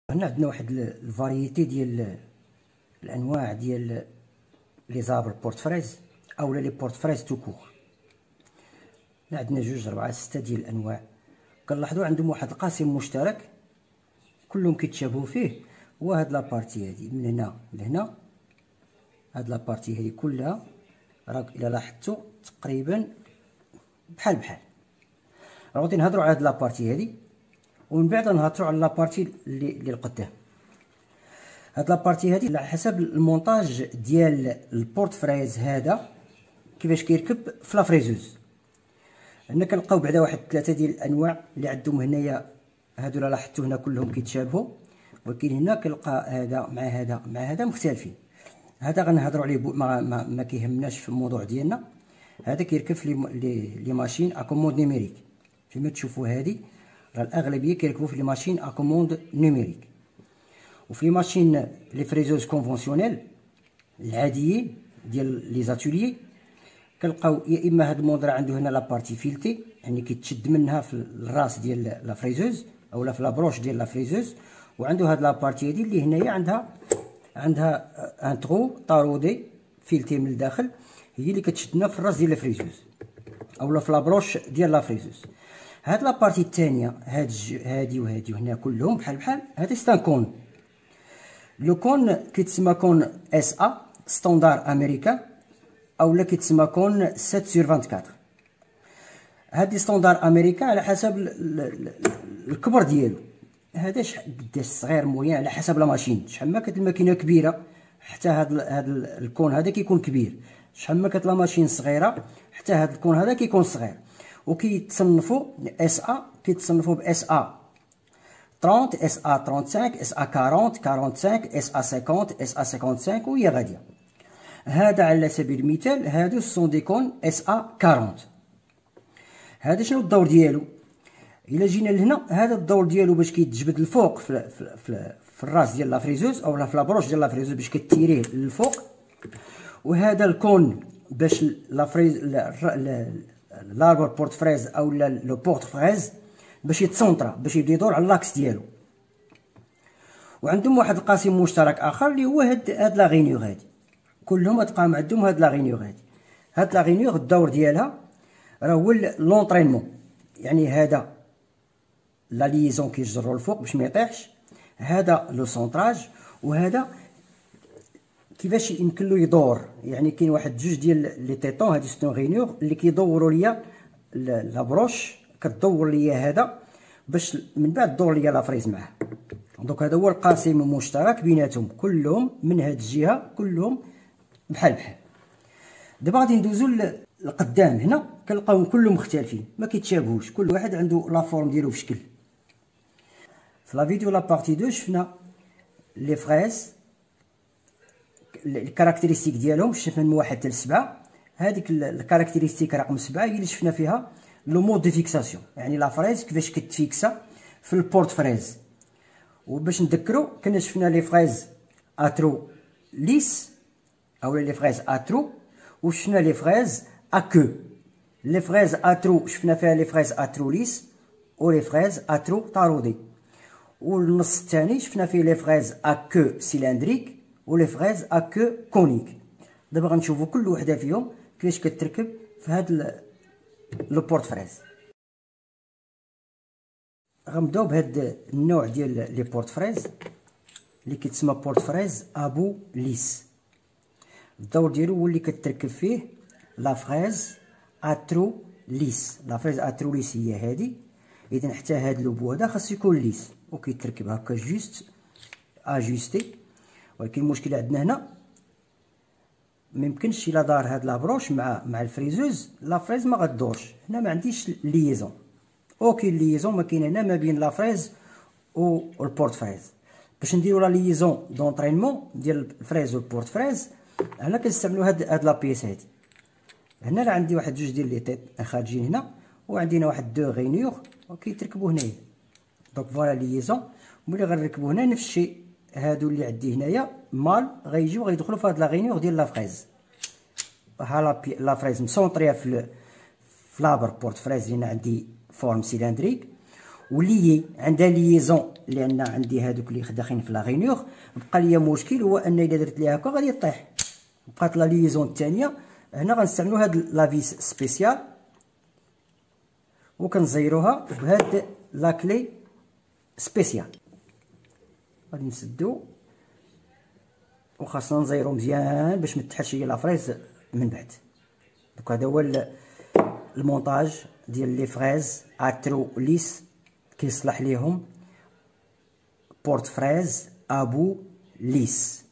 هنا عندنا واحد الفاريتي ديال الانواع ديال لي زابر بورت فريز اولا لي بورت فريز تو كور. هنا عندنا 2 4 6 ديال الانواع. كنلاحظوا عندهم واحد القاسم مشترك كلهم كيتشابهوا فيه، هو هاد لابارتي هادي من هنا لهنا. هاد لابارتي هادي كلها راك الا لاحظتوا تقريبا بحال غادي نهضروا على هاد لابارتي هادي ومن بعد نهضروا على لابارتي اللي القدام. هاد لابارتي هادي على حسب المونتاج ديال البورت فريز هذا كيفاش كيركب في لافريزوز. هنا كنلقاو بعدا واحد 3 ديال الانواع اللي عندهم هنايا. هادو لا لاحظتوا هنا كلهم كيتشابهوا، ولكن هنا كنلقى هذا مع هذا مع هذا مختلفين. هذا غنهضروا عليه ما كيهمناش في الموضوع ديالنا. هذا كيركب في لي ماشين ا كوموند نيميريك. فيما تشوفوا هذه راه الاغلبيه كيركبوا في لي ماشين ا كوموند نيميريك، وفي لي ماشين لي فريزوز كونفونسيونيل العاديين ديال لي زاتوليي كنلقاو يا اما هاد الموديل عنده هنا لابارتي فيلتي، يعني كيتشد منها في الراس ديال لا فريزوز اولا في لابروش ديال لا فريزوز، وعنده هاد لابارتي هادي اللي هنايا عندها ان ترو طارودي فيلتي من الداخل، هي اللي كتشدنا في الراس ديال لا فريزوز اولا في لابروش ديال لا فريزوز. هاد لابارتي الثانيه هادي وهادي وهنا كلهم بحال هادي ستان كون. لو كون كيتسمى كون اس ا ستاندار امريكان اولا كيتسمى كون 7/24. هادي ستاندار امريكان على حسب الكبر ديالو. هذا قداش صغير مويان على حسب لا ماشين. شحال ما كانت الماكينه كبيره حتى هاد الكون هذا كيكون كبير، شحال ما كانت لا ماشين صغيره حتى هاد الكون هذا كيكون صغير. وكيتصنفوا اس ا كيتصنفوا باس ا 30 اس ا 35 اس ا 40 45 اس ا 50 اس ا 55 وهي غاديه. هذا على سبيل المثال هادو سون دي كون اس ا 40. هذا شنو الدور ديالو؟ الا جينا لهنا هذا الدور ديالو باش كيتجبد الفوق في الراس ديال لافريزوز اولا في لابروش ديال لافريزوز باش كتيريه للفوق، وهذا الكون باش لافريز لاربر بورت فريز اولا لو بورت فريز باش يتسونطرا باش يبدا يدور على لاكس ديالو. وعندهم واحد القاسم مشترك اخر اللي هو هاد لا غينيور هادي. كلهم تلقاهم عندهم هاد لا غينيور هادي. هاد لا غينيور الدور ديالها راه هو لونطرينمون، يعني هذا لا ليزون كيجرو الفوق باش ما يطيحش، هذا لو سونطراج، وهذا كيفاش يمكن له يدور. يعني كاين واحد 2 ديال لي تيطون هادي ستون غينيور اللي كيدوروا ليا لابروش، كتدور ليا هذا باش من بعد دور ليا لافريز معاه. دونك هذا هو القاسم المشترك بيناتهم، كلهم من هاد الجهه كلهم بحال. دابا غادي ندوزو لقدام. هنا كنلقاوهم كلهم مختلفين ما كيتشابهوش، كل واحد عنده لا فورم ديالو في شكل. في لا فيديو لا بارتي 2 شفنا لي فريز الكاركتيرستيك ديالهم، شفنا من 1 حتى ل 7. هذيك الكاركتيرستيك رقم 7 هي اللي شفنا فيها لو مود دو فيكساسيون، يعني لا فريز كيفاش كتفيكسا في البورت فريز. وباش نذكروا كنا شفنا لي فريز اترو ليس اولا لي فريز اترو، وشفنا لي فريز اكو. لي فريز اترو شفنا فيها لي فريز اترو ليس ولي فريز اترو طارودي، والنص الثاني شفنا فيه لي فريز اكو سيلندريك ولي فريز اكو كونيك. دابا غنشوفوا كل وحده فيهم كيفاش كتركب في هاد لو بورت فريز. غنبداو بهاد النوع ديال لي بورت فريز اللي كيتسمى بورت فريز ابو ليس. الدور ديالو هو اللي كتركب فيه لا فريز اترو ليس. لا فريز اترو ليس هي هادي، اذا حتى هاد لوبو هذا خاصو يكون ليس وكيتركب هكا جوست اجوستي. ولكن المشكله عندنا هنا ميمكنش الا دار هاد لابروش مع الفريزوز لا فريز ما غدورش. هنا ما عنديش ليزون، اوكين ليزون ما كاين هنا ما بين لا فريز والبورت فريز. باش نديرو لا ليزون دونطرينمون ديال الفريز والبورت فريز هنا كنستعملو هاد لا بيس هادي. هنا راه عندي واحد 2 ديال لي تيط خارجين هنا، وعندنا واحد 2 غينيور وكيتركبوا هنايا. دونك فوالا ليزون. ملي غنركبو هنا نفس الشيء، هادو اللي عندي هنايا مال غيجيو غيدخلوا في هاد لا غينيور ديال لا فريز. ها لا فريز مسونطريه في لابر بورت فريز اللي عندي فورم سيلندريك، ولي عندها ليزون، لان عندي هادوك اللي داخلين في لا غينيور. بقى ليا مشكل هو ان الا درت ليها هكا غادي طيح. بقات لا ليزون الثانيه. هنا غنستعملوا هاد لافيس سبيسيال وكنزيروها بهاد لاكلي سبيسيال. غادي نسدو وخاصنا نزيرو مزيان باش ما تحلش هي لافريز من بعد. دونك هذا هو المونتاج ديال لي فريز اترو ليس كيصلح ليهم بورت فريز ابو ليس.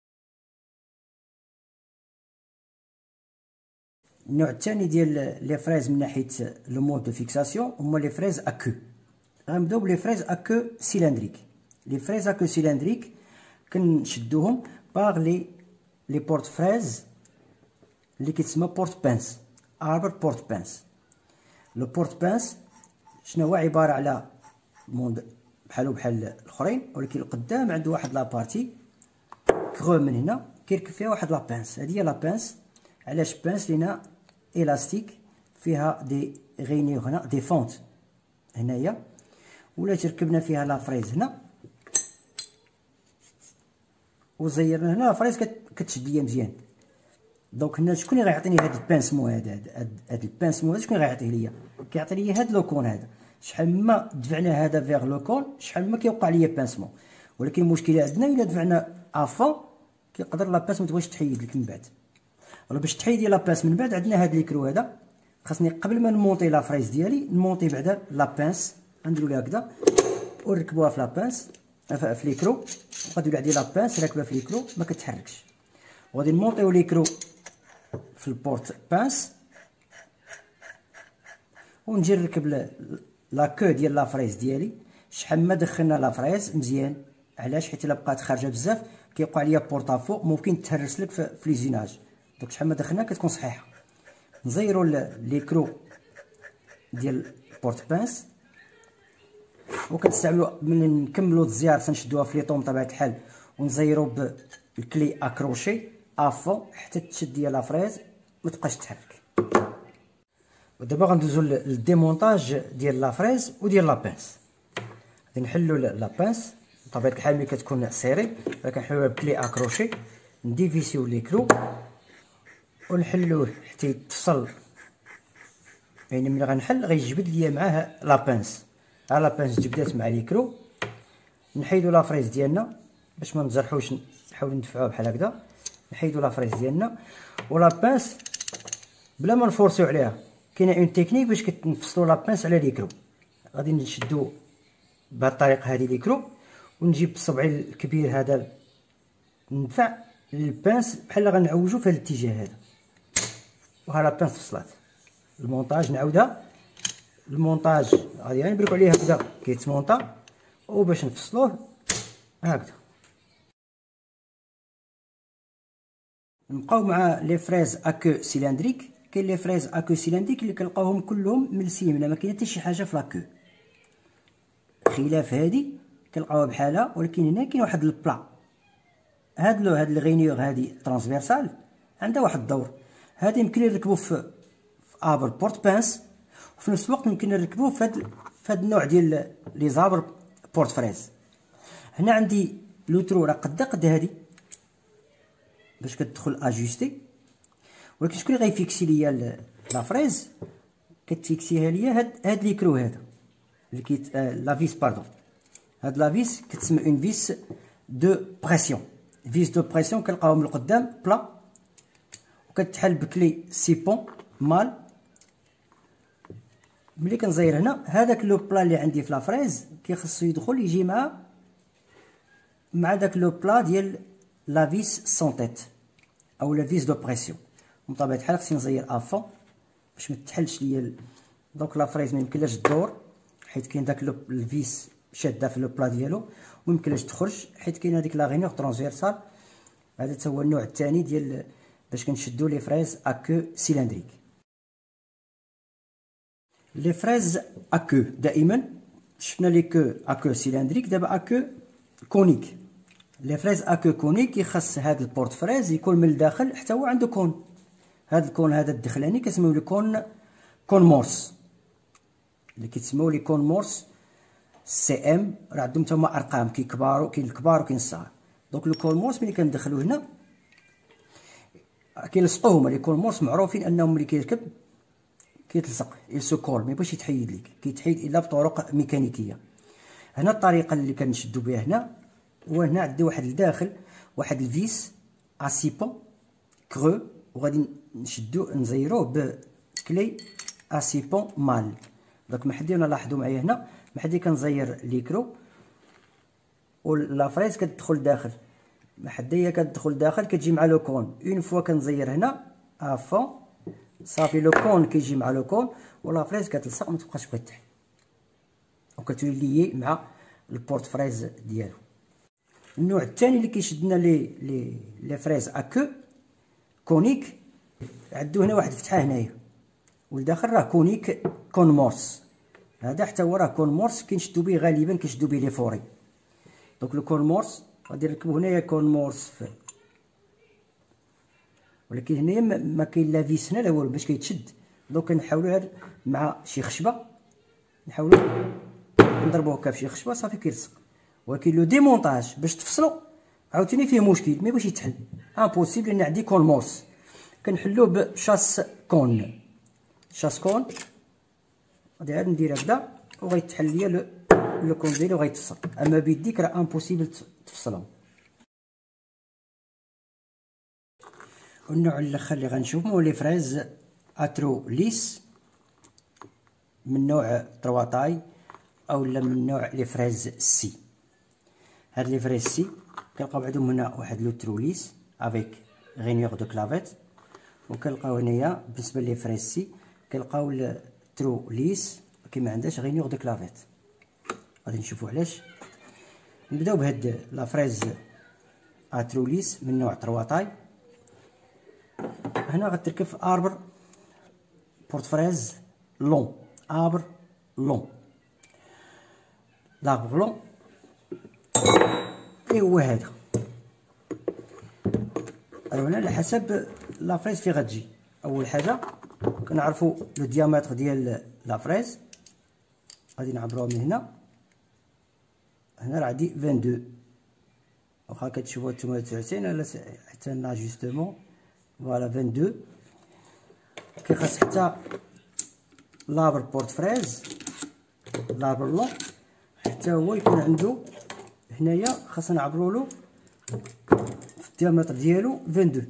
النوع الثاني ديال لي فريز من ناحيه لو مود دو فيكساسيون هما لي فريز اكو. غنبداو بلي فريز اكو سيلندريك. لي فريز اكو سيلندريك كنشدوهم باغ لي بورت فريز اللي كيتسمى بورت بانس، اربر بورت بانس. لو بورت بانس شنو هو؟ عباره على موند بحالو بحال الاخرين، ولكن القدام عنده واحد لابارتي كغو من هنا كيركب فيها واحد لابانس. هذه هي لابانس. علاش بانس؟ لينا الاستيك فيها دي غينيور هنا، دي فونت هنايا، ولا تركبنا فيها لا فريز هنا وزيرنا هنا لا فريز كتشد ليا مزيان. دونك هنا شكون اللي غيعطيني هاد البانسمو هذا؟ هاد البانسمو هذا شكون اللي غيعطيه ليا؟ كيعطي ليا هاد لو كون هذا. شحال ما دفعنا هذا فيغ لو كون شحال ما كيوقع ليا بانسمو. ولكن المشكله عندنا الا دفعنا افون كيقدر لا بانس ما تبغيش تحيد لك من بعد. ولا باش تحيدي لا بانس من بعد عندنا هاد ليكرو هذا. خاصني قبل ما نمونطي لا فريز ديالي نمونطي بعدا لا بانس. غنديرو ليها هكذا ونركبوها في لا بانس في ليكرو. غادي عندي لا بانس راكبه في ليكرو ما كتحركش. وغادي نمونطيو ليكرو في البورت بانس ونجي نركب لا كو ديال لا فريز ديالي. شحال ما دخلنا لا فريز مزيان. علاش؟ حيت الا بقات خارجه بزاف كيوقع ليا بورطافو ممكن تهرس لك في ليزيناج. دونك شحال ما دخلنا كتكون صحيحه. نزيرو ليكرو ديال بورت بانس وكنستعملو ملي نكملو الزيار تنشدوها في لي طوم بطبيعه الحال ونزيرو بالكلي اكروشي افون حتى تشد ديال لا فريز ما تبقاش تحرك. ودابا غندوزو للديمونطاج ديال لا فريز وديال لا بانس. غادي نحلو لا بانس بطبيعه الحال ملي كتكون سيري كنحلوها بكلي اكروشي، نديفيسيو ليكرو ونحلوه حتى يتصل. يعني ملي غنحل غيجبد ليا معاه لا بانس. ها لا بانس جبدات مع ليكرو. نحيدو لا فريز ديالنا باش ما نجرحوش، نحاولو ندفعوها بحال هكذا. نحيدو لا فريز ديالنا ولا بانس بلا ما نفورسيو عليها. كاينه اون تكنيك باش كتنفصلوا لا بانس على ليكرو. غادي نشدو بهذه الطريقه هذه ليكرو ونجيب بصبعي الكبير هذا ندفع البانس بحال غنعوجو في هذا الاتجاه هذا. وها لا بانس فصلات. المونتاج نعاودها. المونتاج غادي نبركو عليه هكذا كيتمونطا وباش نفصلوه هكذا. نبقاو مع لي فريز اكو سيلندريك. كاين لي فريز اكو سيلندريك اللي كنلقاوهم كلهم ملسيين، ما كاين حتى شي حاجه في لاكو خلاف هادي كنلقاوها بحالها. ولكن هنا كاين واحد البلا. هاد الغينيور هادي ترانسفيرسال عندها واحد الدور. هادي يمكن نركبو في ابر بورت بانس وفي نفس الوقت يمكن نركبوه في هاد النوع ديال لي زابر بورت فريز. هنا عندي لوترو راه قد هادي باش كتدخل اجوستي. ولكن شكون اللي غيفيكسي ليا لا فريز؟ كتفيكسيها ليا هاد ليكرو هذا اللي كيت لا فيس باردون. هاد لا فيس كتسمى اون فيس دو بريسيون. فيس دو بريسيون كنلقاوهم من القدام بلا وكتحل بكلي سيبون مال. ملي كنزير هنا هذاك لو بلا اللي عندي في لا فريز كيخصو يدخل يجي مع داك لو بلا ديال لا فيس سونتيت او لا فيس دو بريسيون. بطبيعه الحال خصني نزير افون باش ما تحلش ليا. دونك لا فريز ما يمكنلاش تدور حيت كاين داك الفيس شاده في لو بلا ديالو، ويمكنلاش تخرج حيت كاين هذيك لا غينيور ترانسفيرسال. هذا حتى هو النوع الثاني ديال باش كنشدو لي فريز اكو سيلندريك. لي فريز اكو دائما شفنا لي كو اكو سيلندريك، دابا اكو كونيك. لي فريز اكو كونيك يخص هذا البورت فريز يكون من الداخل حتى هو عنده كون. هذا الكون هذا الدخلاني كنسميوه لي كون مورس اللي كيتسموا لي كون مورس سي ام راه عندهم تما ارقام كيكباروا، كاين الكبار وكاين الصغار. دونك لو كولمورس ملي كندخلو هنا كيلصقوه هما. لي كولمورس معروفين انهم ملي كيركب كيتلصق يسو كول، ما يبغيش يتحيد ليك، كيتحيد الا بطرق ميكانيكيه. هنا الطريقه اللي كنشدو بها هنا هو هنا عندي واحد الداخل واحد الفيس ا 6 بون كرو، وغادي نشدو نزيروه بكلي ا 6 بون مال. دونك محدينا لاحظوا معايا هنا محدي كنزير ليكرو ولا فريز كتدخل داخل، محديه كتدخل داخل كتجي مع لو كون. اون فوا كنزير هنا افون صافي لو كون كيجي مع لو كون ولا فريز كتلصق ما تبقاش بغا تحت وكتولي ليي مع البورت فريز ديالو. النوع الثاني اللي كيشدنا لي فريز اكو كونيك، عندو هنا واحد الفتحه هنايا والداخل راه كونيك كون مورس. هذا حتى هو راه كون مورس كنشدو به غالبا كنشدو به لي فوري. دونك لو كون مورس غادي نركبو هنايا كون مورس ولكن هنايا ما كاين لا فيس هنا لا والو باش كيتشد. دونك كنحاولو مع شي خشبه نحاولو نضربوه هكا فشي خشبه صافي كيلصق. ولكن لو ديمونطاج باش تفصلو عاوتاني فيه مشكل، ما بغاش يتحل امبوسيبل لان عندي كون مورس. كنحلوه بشاس كون، شاس كون غادي عاد ندير هكذا وغيتحل ليا لو كون ديالي وغيتفصل. اما بيديك راه امبوسيبل تفصلهم. والنوع الاخر اللي غنشوفو هو لي فريز اترو ليس من نوع ترواتاي اولا من نوع لي فريز سي. هاد لي فريز سي كنلقاو عندهم هنا واحد لو ترو ليس افيك غينيور دو كلافيت، وكنلقاو هنايا بالنسبه لي فريز سي كنلقاو الترو ليس كي عندهاش غينيور دو كلافيت. غادي نشوفو علاش. نبداو بهاد لا فريز اترو ليس من نوع ترواتاي. هنا غتركب في اربر بورت فريز لون، اربر لون. لاربر لون اي هو هذا. هنا على حسب لا فريز فين غتجي. اول حاجه كنعرفوا لو ديامتر ديال لا فريز، غادي نعبروها من هنا. هنا راه عندي 22 واخا كتشوفوها نتوما 99 على حتى لاجوستمون فوالا 22. كيخاص حتى لابر بورت فريز لابر لون حتى هو يكون عنده هنايا خاصنا نعبرولو في الديامتر ديالو 22.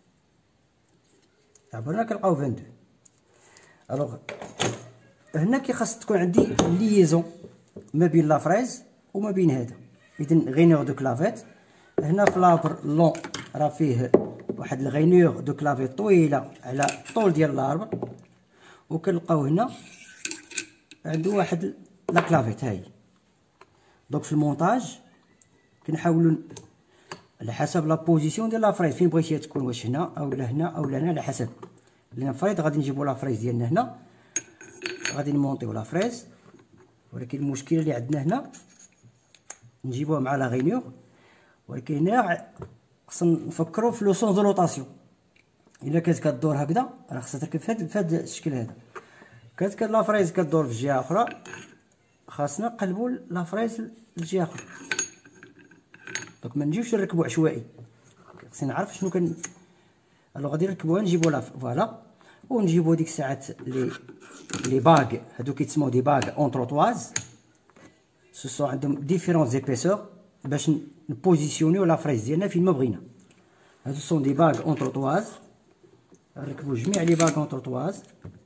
عبرنا كنلقاو 22. الوغ هنا كيخاص تكون عندي ليزون ما بين لا فريز وما بين هذا، اذا غينيور دو كلافيت. هنا في لابر لون راه فيه واحد الغينيور دو كلافيت طويله على الطول ديال لاربر، وكنلقاو هنا عنده واحد لا كلافيت هاي. دونك في المونتاج كنحاولوا على حسب لا بوزيسيون ديال لا فريز فين بغيتيها تكون، واش هنا اولا هنا اولا هنا على حسب. لان فريد غادي نجيبو لا فريز ديالنا هنا غادي نمونطيو لا فريز، ولكن المشكله اللي عندنا هنا نجيبوها مع لا غينيور. ولكن هنا خصنا نفكروا في لو سونس دو لوطاسيون. الا كانت كدور هكذا راه خصها تركب في هذا الشكل هذا. كانت لا فريز كدور في جهه اخرى خاصنا نقلبوا لا فريز لجهه اخرى. دونك ما نجيوش نركبوا عشوائي، خصني نعرف شنو كان. الو غادي نركبوها نجيبوا لا فوالا ونجيبوا ديك الساعات لي باغ هادو كيتسموا دي باغ اونتروطواز. سو عندهم ديفيرون زيبيسور باش نبوزيسيونيو لا فريز ديالنا فين ما بغينا. هادو سون دي باغ اونتروطواز. نركبوا جميع لي باغ اونتروطواز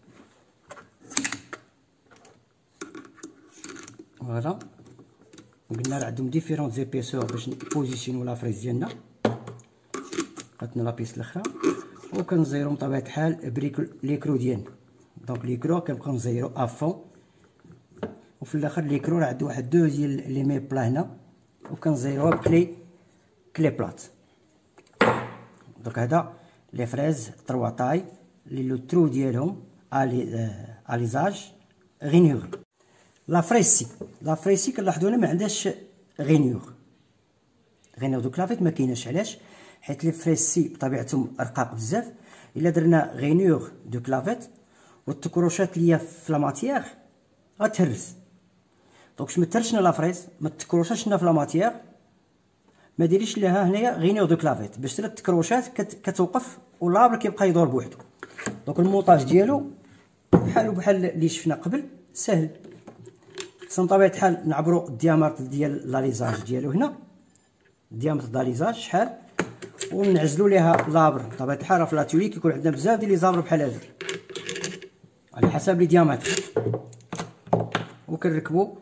فوالا. قلنا راه عندهم ديفيرون زيبيسور باش نبوزيسيونيو لا فريز ديالنا. عطنا لابيس الاخرى وكنزيرو بطبيعه الحال بريك ليكرو ديالنا. دونك ليكرو كنبقاو نزيرو افون، وفي الاخر ليكرو راه عنده واحد دو ديال لي مي بلا هنا وكنزيروها بكلي بلات. دونك هذا لي فريز ترواتاي لي لو ترو ديالهم اليزاج غينيور. لا فريسي كنلاحظوا هنا ما عندهاش غينيور دو كلافيت ما كايناش. علاش؟ حيت لي فريسي بطبيعتهم رقاق بزاف. الا درنا غينيور دو كلافيت والتكروشات اللي هي في لا ماتيير غتهرس. دونك باش ما ترشنا لا فريز، ما تكروشاش لنا في لا ماتيير، ما ديريش لها هنايا غينيور دو كلافيت باش ثلاث تكروشات كتوقف واللابر كيبقى يدور بوحدو. دونك المونطاج ديالو بحال اللي شفنا قبل، سهل. خصنا بطبيعه الحال نعبروا الديامتر ديال لاليزاج ديالو هنا، الديامتر داليزاج شحال، ونعزلوا ليها لابر. بطبيعه الحال راه في لاتولي كيكون عندنا بزاف ديال لي زابر بحال هادو على حسب لي ديامتر، وكنركبوا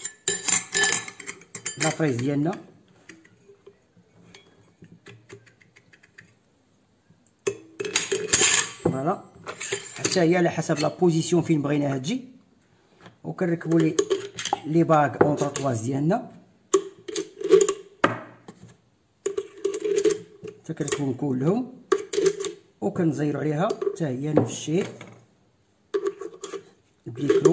لا فريز ديالنا. فوالا حتى هي على حسب لا بوزيسيون فين بغيناها تجي، وكنركبوا لي باغ اونطر طواز ديالنا حتى كنركبهم كلهم، وكنزيروا عليها حتى هي نفس الشيء بليكلو.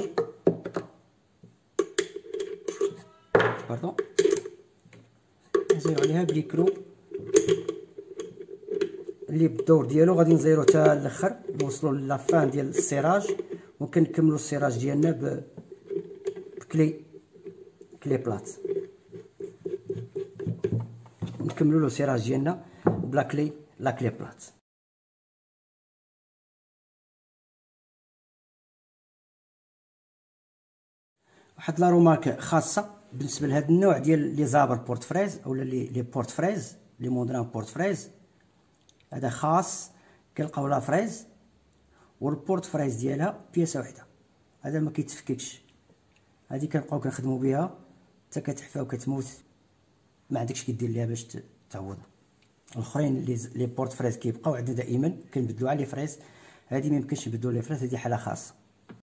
باردون، نزيروا عليها بليكلو اللي بالدور ديالو غادي نزيرو حتى الاخر، نوصلوا لافان ديال السيراج، وكنكملوا السيراج ديالنا بكلي بلاط، نكملوا له السيراج ديالنا بلا كلي بلاط. واحد لا رومارك خاصه بالنسبه لهذا النوع ديال لي زابر بورت فريز اولا لي بورت فريز، لي مودران بورت فريز، هذا خاص كنلقاو لا فريز والبورت فريز ديالها بياسه وحده، هذا ما كيتفككش، هذه كنبقاو كنخدموا بها حتى كتحفى وكتموت، ما عندكش كدير ليها باش تعوضها. الاخرين لي بورت فريز كيبقاو عندنا دائما، كنبدلوا على لي فريز، هذه ما يمكنش نبدلوا لي فريز، هذه حاله خاصه.